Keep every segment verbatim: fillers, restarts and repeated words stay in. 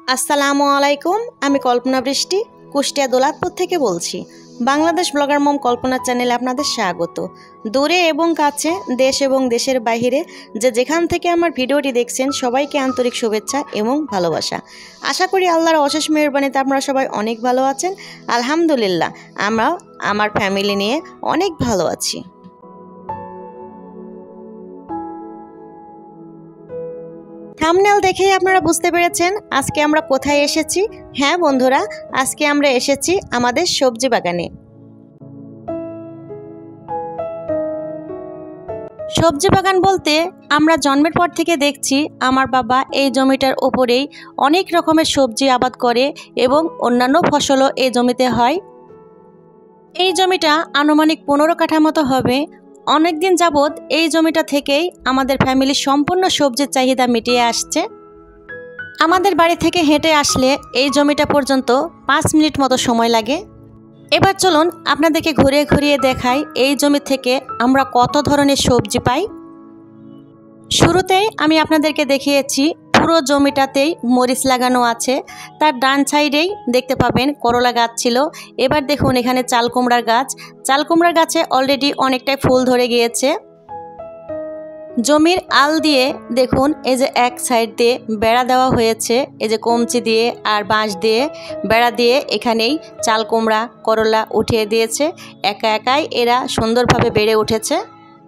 আসসালামু আলাইকুম। আমি কল্পনা বৃষ্টি কুষ্টিয়া দৌলতপুর থেকে বলছি। বাংলাদেশ ব্লগার মম কল্পনা চ্যানেলে আপনাদের স্বাগত। দূরে এবং কাছে, দেশ এবং দেশের বাইরে যে যেখান থেকে আমার ভিডিওটি দেখছেন সবাইকে আন্তরিক শুভেচ্ছা এবং ভালোবাসা। আশা করি আল্লাহর অশেষ মেহেরবানিতে আপনারা সবাই অনেক ভালো আছেন। আলহামদুলিল্লাহ আমরা আমার ফ্যামিলি নিয়ে অনেক ভালো আছি। থাম্বনেল দেখেই আপনারা বুঝতে পেরেছেন আজকে আমরা কোথায় এসেছি। হ্যাঁ বন্ধুরা, আজকে আমরা এসেছি আমাদের সবজি বাগানে। সবজি বাগান বলতে আমরা জন্মের পর থেকে দেখছি আমার বাবা এই জমিটার ওপরেই অনেক রকমের সবজি আবাদ করে এবং অন্যান্য ফসলও এই জমিতে হয়। এই জমিটা আনুমানিক পনেরো কাঠা মতো হবে। অনেক দিন যাবৎ এই জমিটা থেকেই আমাদের ফ্যামিলির সম্পূর্ণ সবজির চাহিদা মিটিয়ে আসছে। আমাদের বাড়ি থেকে হেঁটে আসলে এই জমিটা পর্যন্ত পাঁচ মিনিট মতো সময় লাগে। এবার চলুন আপনাদেরকে ঘুরিয়ে ঘুরিয়ে দেখাই এই জমি থেকে আমরা কত ধরনের সবজি পাই। শুরুতেই আমি আপনাদেরকে দেখিয়েছি পুরো জমিটাতেই মরিচ লাগানো আছে। তার ডান সাইডেই দেখতে পাবেন করলা গাছ ছিল। এবার দেখুন এখানে চাল কুমড়ার গাছ। চাল কুমড়ার গাছে অলরেডি অনেকটাই ফুল ধরে গিয়েছে। জমির আল দিয়ে দেখুন এই যে এক সাইড দিয়ে বেড়া দেওয়া হয়েছে, এই যে কমচি দিয়ে আর বাঁশ দিয়ে বেড়া দিয়ে এখানেই চাল কুমড়া করলা উঠিয়ে দিয়েছে। একা একাই এরা সুন্দরভাবে বেড়ে উঠেছে।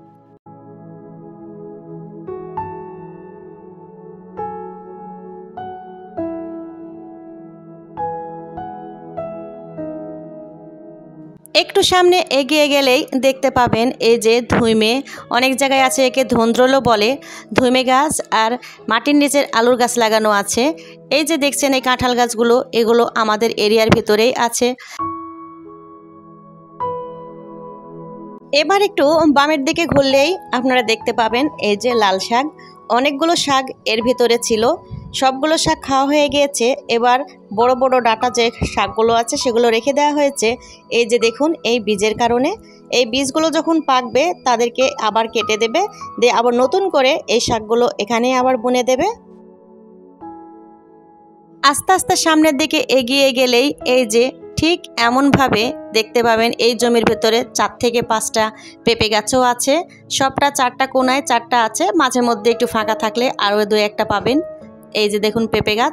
একটু সামনে এগিয়ে গেলেই দেখতে পাবেন এই যে ধুইমে, অনেক জায়গায় আছে একে ধন্দ্রলও বলে। ধুইমে গাছ আর মাটির নিচের আলুর গাছ লাগানো আছে। এই যে দেখছেন এই কাঁঠাল গাছগুলো, এগুলো আমাদের এরিয়ার ভিতরেই আছে। এবার একটু বামের দিকে ঘুরলেই আপনারা দেখতে পাবেন এই যে লাল শাক। অনেকগুলো শাক এর ভিতরে ছিল, সবগুলো শাক খাওয়া হয়ে গিয়েছে। এবার বড় বড় ডাটা যে শাকগুলো আছে সেগুলো রেখে দেওয়া হয়েছে। এই যে দেখুন এই বীজের কারণে, এই বীজগুলো যখন পাকবে তাদেরকে আবার কেটে দেবে, দিয়ে আবার নতুন করে এই শাকগুলো এখানে আবার বুনে দেবে। আস্তে আস্তে সামনের দিকে এগিয়ে গেলেই এই যে ঠিক এমনভাবে দেখতে পাবেন এই জমির ভেতরে চার থেকে পাঁচটা পেঁপে গাছও আছে। সবটা চারটা কোনায় চারটা আছে, মাঝে মধ্যে একটু ফাঁকা থাকলে আরও দু একটা পাবেন। এই যে দেখুন পেঁপে গাছ।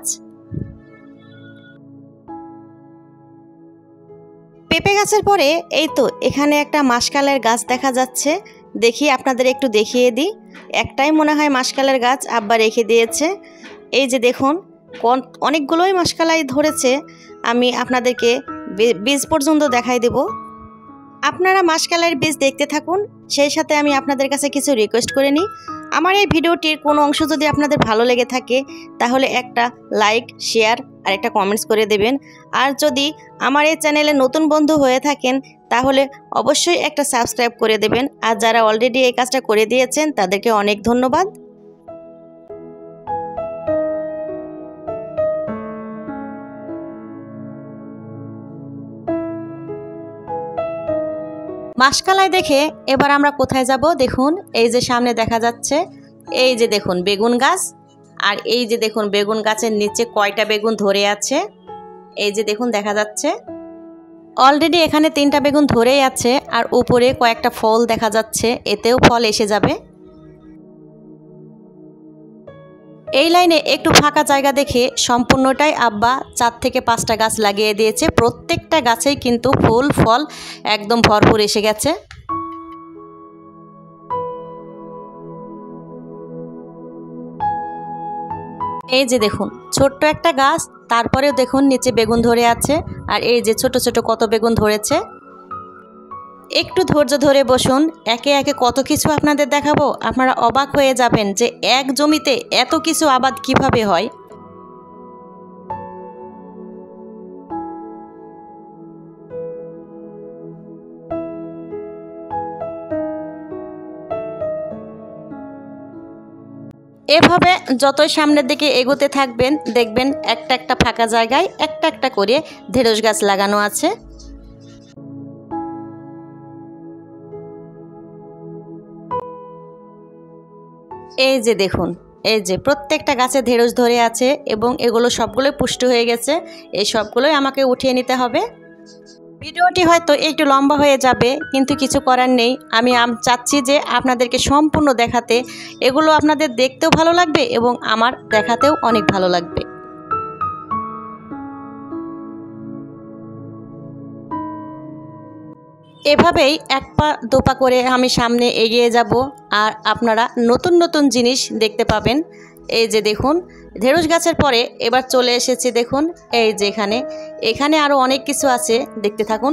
পেঁপে গাছের পরে এই তো এখানে একটা মাসকালের গাছ দেখা যাচ্ছে। দেখি আপনাদের একটু দেখিয়ে দিই। একটাই মনে হয় মাসকালের গাছ আব্বা রেখে দিয়েছে। এই যে দেখুন অনেকগুলোই মাসকালাই ধরেছে। আমি আপনাদেরকে বীজ পর্যন্ত দেখাই দেব। আপনারা মাসকালাইয়ের বীজ দেখতে থাকুন, সেই সাথে আমি আপনাদের কাছে কিছু রিকোয়েস্ট করে নিই। আমার এই ভিডিওটির কোনো অংশ যদি আপনাদের ভালো লেগে থাকে তাহলে একটা লাইক, শেয়ার আর একটা কমেন্টস করে দেবেন। আর যদি আমার এই চ্যানেলে নতুন বন্ধু হয়ে থাকেন তাহলে অবশ্যই একটা সাবস্ক্রাইব করে দেবেন। আর যারা অলরেডি এই কাজটা করে দিয়েছেন তাদেরকে অনেক ধন্যবাদ। মাসকালাই দেখে এবার আমরা কোথায় যাব দেখুন। এই যে সামনে দেখা যাচ্ছে এই যে দেখুন বেগুন গাছ, আর এই যে দেখুন বেগুন গাছের নিচে কয়টা বেগুন ধরে আছে। এই যে দেখুন দেখা যাচ্ছে অলরেডি এখানে তিনটা বেগুন ধরেই আছে, আর উপরে কয়েকটা ফল দেখা যাচ্ছে, এতেও ফল এসে যাবে। এই লাইনে একটু ফাঁকা জায়গা দেখে সম্পূর্ণটাই আব্বা চার থেকে পাঁচটা গাছ লাগিয়ে দিয়েছে। প্রত্যেকটা গাছেই কিন্তু ফুল ফল একদম ভরপুর এসে গেছে। এই যে দেখুন ছোট্ট একটা গাছ, তারপরেও দেখুন নিচে বেগুন ধরে আছে, আর এই যে ছোট ছোট কত বেগুন ধরেছে। একটু ধৈর্য ধরে বসুন, একে একে কত কিছু আপনাদের দেখাবো। আপনারা অবাক হয়ে যাবেন যে এক জমিতে এত কিছু আবাদ কিভাবে হয়। এভাবে যতই সামনের দিকে এগোতে থাকবেন দেখবেন একটা একটা ফাঁকা জায়গায় একটা একটা করে ঢেঁড়স গাছ লাগানো আছে। এই যে দেখুন এই যে প্রত্যেকটা গাছে ঢেঁড়স ধরে আছে এবং এগুলো সবগুলোই পুষ্টি হয়ে গেছে। এই সবগুলোই আমাকে উঠিয়ে নিতে হবে। ভিডিওটি হয়তো একটু লম্বা হয়ে যাবে, কিন্তু কিছু করার নেই। আমি চাচ্ছি যে আপনাদেরকে সম্পূর্ণ দেখাতে। এগুলো আপনাদের দেখতেও ভালো লাগবে এবং আমার দেখাতেও অনেক ভালো লাগবে। এভাবেই এক পা দোপা করে আমি সামনে এগিয়ে যাব, আর আপনারা নতুন নতুন জিনিস দেখতে পাবেন। এই যে দেখুন, ঢেঁড়স গাছের পরে এবার চলে এসেছি। দেখুন এই যে এখানে এখানে আরও অনেক কিছু আছে, দেখতে থাকুন।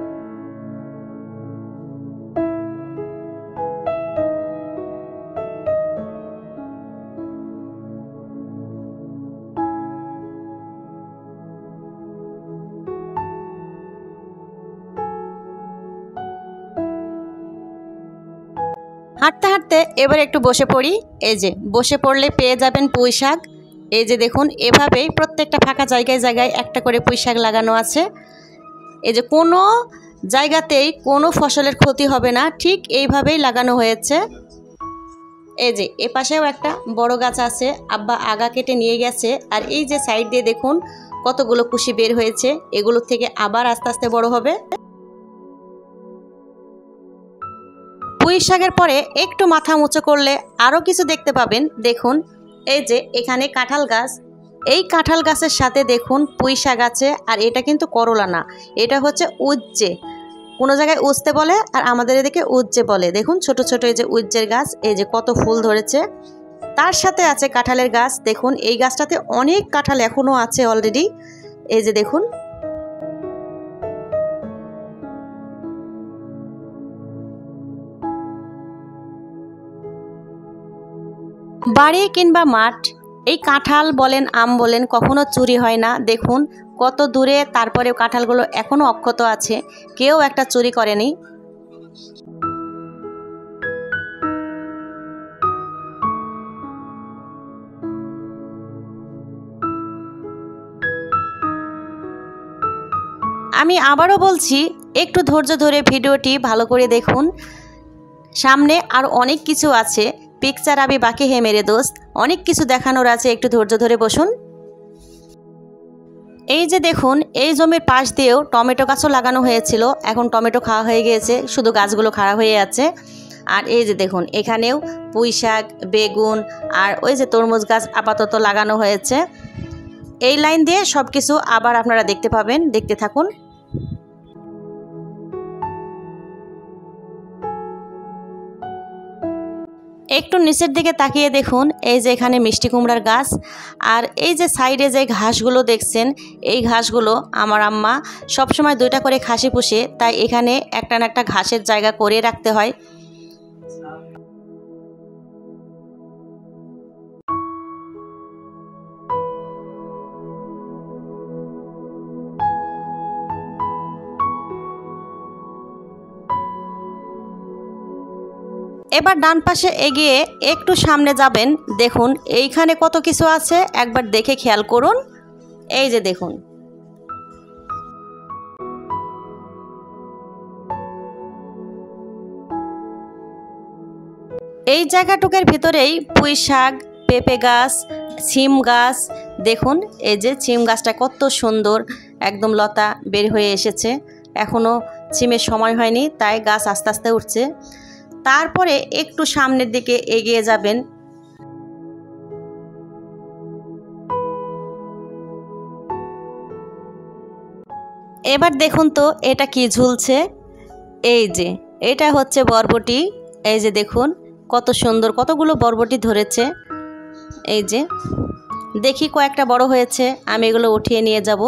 হাঁটতে হাঁটতে এবার একটু বসে পড়ি। এই যে বসে পড়লে পেয়ে যাবেন পুঁই শাক। এই যে দেখুন, এভাবেই প্রত্যেকটা ফাঁকা জায়গায় জায়গায় একটা করে পুঁই শাক লাগানো আছে। এই যে কোনো জায়গাতেই কোনো ফসলের ক্ষতি হবে না, ঠিক এইভাবেই লাগানো হয়েছে। এই যে এ পাশেও একটা বড় গাছ আছে, আব্বা আগা কেটে নিয়ে গেছে। আর এই যে সাইড দিয়ে দেখুন কতগুলো কুশি বের হয়েছে, এগুলোর থেকে আবার আস্তে আস্তে বড় হবে। পুঁই শাকের পরে একটু মাথা উঁচু করলে আরও কিছু দেখতে পাবেন। দেখুন এই যে এখানে কাঁঠাল গাছ, এই কাঁঠাল গাছের সাথে দেখুন পুঁই শাক আছে। আর এটা কিন্তু করলা না, এটা হচ্ছে উচ্ছে। কোনো জায়গায় উছতে বলে আর আমাদের এদিকে উচ্ছে বলে। দেখুন ছোট ছোট এই যে উচ্ছের গাছ, এই যে কত ফুল ধরেছে। তার সাথে আছে কাঁঠালের গাছ। দেখুন এই গাছটাতে অনেক কাঁঠাল এখনও আছে অলরেডি। এই যে দেখুন, বাড়ি কিংবা মাঠ, এই কাঁঠাল বলেন আম বলেন কখনো চুরি হয় না। দেখুন কত দূরে, তারপরেও কাঁঠালগুলো এখনও অক্ষত আছে, কেউ একটা চুরি করেনি। আমি আবারও বলছি, একটু ধৈর্য ধরে ভিডিওটি ভালো করে দেখুন। সামনে আর অনেক কিছু আছে, পিকচার আবি বাকি হে মেরে দোস্ত, অনেক কিছু দেখানোর আছে, একটু ধৈর্য ধরে বসুন। এই যে দেখুন, এই জমির পাশ দিয়েও টমেটো গাছও লাগানো হয়েছিল, এখন টমেটো খাওয়া হয়ে গিয়েছে, শুধু গাছগুলো খাড়া হয়ে আছে। আর এই যে দেখুন এখানেও পুঁই শাক, বেগুন আর ওই যে তরমুজ গাছ আপাতত লাগানো হয়েছে। এই লাইন দিয়ে সব কিছু আবার আপনারা দেখতে পাবেন, দেখতে থাকুন। একটু নিচের দিকে তাকিয়ে দেখুন, এই যে এখানে মিষ্টি কুমড়ার গাছ। আর এই যে সাইডে যে ঘাসগুলো দেখছেন, এই ঘাসগুলো আমার আম্মা সবসময় দুইটা করে খাসি পুষে, তাই এখানে একটা না একটা ঘাসের জায়গা করে রাখতে হয়। এবার ডান পাশে এগিয়ে একটু সামনে যাবেন। দেখুন এইখানে কত কিছু আছে, একবার দেখে খেয়াল করুন। এই যে দেখুন, এই জায়গাটুকের ভিতরেই পুঁই শাক, পেঁপে গাছ, সিম গাছ। দেখুন এই যে সিম গাছটা কত সুন্দর, একদম লতা বের হয়ে এসেছে। এখনও সিমের সময় হয়নি, তাই গাছ আস্তে আস্তে উঠছে। তারপরে একটু সামনের দিকে এগিয়ে যাবেন। এবার দেখুন তো এটা কি ঝুলছে। এই যে এটা হচ্ছে বরবটি। এই যে দেখুন কত সুন্দর, কতগুলো বরবটি ধরেছে। এই যে দেখি কয়েকটা বড় হয়েছে, আমি এগুলো উঠিয়ে নিয়ে যাব।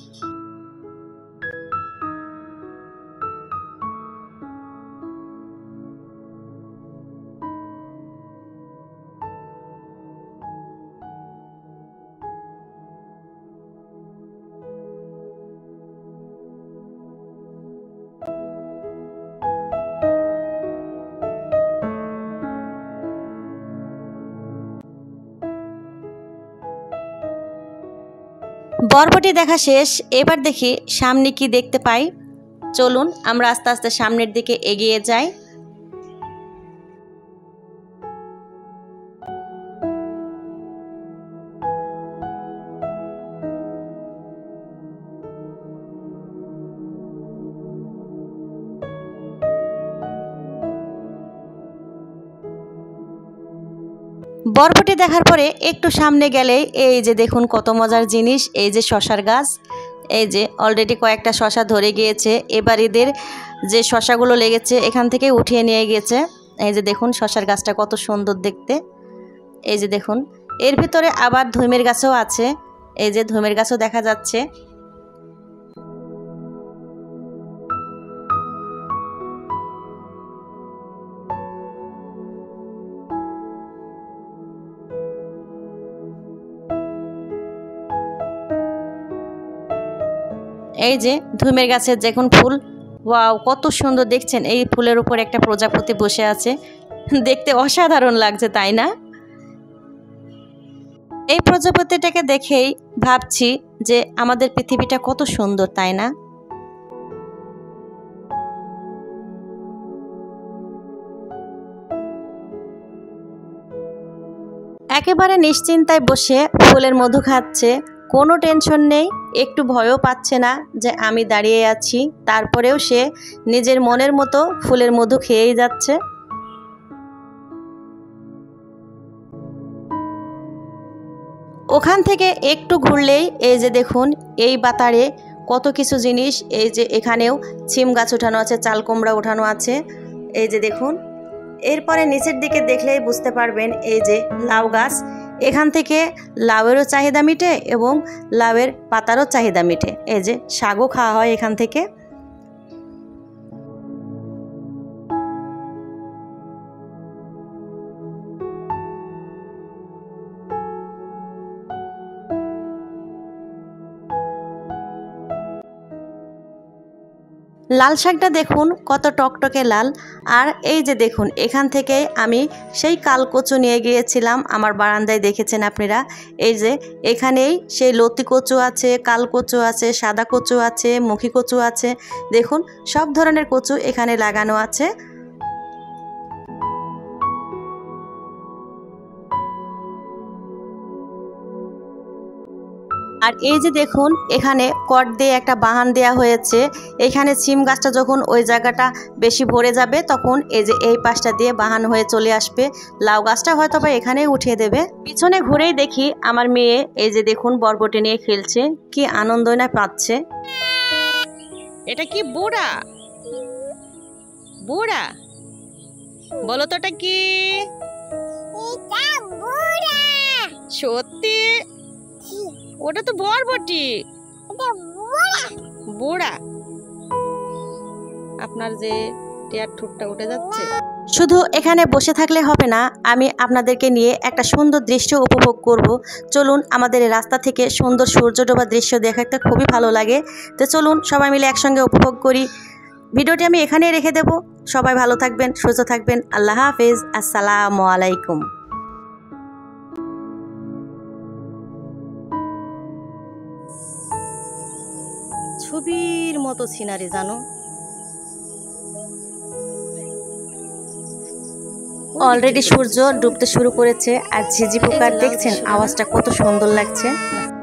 বরবটি দেখা শেষ, এবার দেখি সামনে কি দেখতে পাই। চলুন আমরা আস্তে আস্তে সামনের দিকে এগিয়ে যাই। বরবটি দেখার পরে একটু সামনে গেলে এই যে দেখুন কত মজার জিনিস, এই যে শশার গাছ। এই যে অলরেডি কয়েকটা শশা ধরে গিয়েছে, এবার এদের যে শশাগুলো লেগেছে এখান থেকে উঠিয়ে নিয়ে গিয়েছে। এই যে দেখুন শশার গাছটা কত সুন্দর দেখতে। এই যে দেখুন এর ভিতরে আবার ধুমের গাছও আছে, এই যে ধুমের গাছও দেখা যাচ্ছে। এই যে ধুমের গাছের দেখুন ফুল, ওয়াও কত সুন্দর দেখছেন। এই ফুলের উপর একটা প্রজাপতি বসে আছে, দেখতে অসাধারণ লাগছে তাই না? এই প্রজাপতিটাকে দেখেই ভাবছি যে আমাদের পৃথিবীটা কত সুন্দর তাই না? একেবারে নিশ্চিন্তায় বসে ফুলের মধু খাচ্ছে, কোনো টেনশন নেই, একটু ভয়ও পাচ্ছে না যে আমি দাঁড়িয়ে আছি, তারপরেও সে নিজের মনের মতো ফুলের মধু খেয়েই যাচ্ছে। ওখান থেকে একটু ঘুরলেই এই যে দেখুন এই বাতারে কত কিছু জিনিস, এই যে এখানেও ছিম গাছ ওঠানো আছে, চাল কুমড়া ওঠানো আছে। এই যে দেখুন এরপরে নিচের দিকে দেখলেই বুঝতে পারবেন এই যে লাউ গাছ, এখান থেকে লাউয়েরও চাহিদা মিটে এবং লাউয়ের পাতারও চাহিদা মিটে। এই যে শাকও খাওয়া হয় এখান থেকে। লাল শাকটা দেখুন কত টকটকে লাল। আর এই যে দেখুন এখান থেকে আমি সেই কালকচু নিয়ে গিয়েছিলাম, আমার বারান্দায় দেখেছেন আপনারা। এই যে এখানেই সেই লতি কচু আছে, কালকচু আছে, সাদা কচু আছে, মুখী কচু আছে, দেখুন সব ধরনের কচু এখানে লাগানো আছে। আর এই যে দেখুন এখানে কট দিয়ে একটা বাহান দেয়া হয়েছে, এখানে সিম গাছটা যখন ওই জায়গাটা বেশি ভরে যাবে তখন এই যে এই পাশটা দিয়ে বাহান হয়ে চলে আসবে, লাউ গাছটা হয়তো বা এখানেই উঠিয়ে দেবে। পিছনে ঘুরেই দেখি আমার মেয়ে এই যে দেখুন বরবটি নিয়ে খেলছে, কি আনন্দ না পাচ্ছে। এটা কি বুড়া বুড়া বলো তো, এটা কি সত্যি? ওটা তো বরবটি, বুড়া। আপনার যে টিয়ার ঠোঁটটা উঠে যাচ্ছে। শুধু এখানে বসে থাকলে হবে না, আমি আপনাদেরকে নিয়ে একটা সুন্দর দৃশ্য উপভোগ করব। চলুন, আমাদের এই রাস্তা থেকে সুন্দর সূর্য ডোবা দৃশ্য দেখতে খুবই ভালো লাগে। তো চলুন সবাই মিলে একসঙ্গে উপভোগ করি। ভিডিওটি আমি এখানেই রেখে দেব। সবাই ভালো থাকবেন, সুস্থ থাকবেন। আল্লাহ হাফেজ, আসসালামু আলাইকুম। ছবির মতো সিনারি জানো। অলরেডি সূর্য ডুবতে শুরু করেছে আর ঝিঝি পোকার দেখছেন আওয়াজটা কত সুন্দর লাগছে।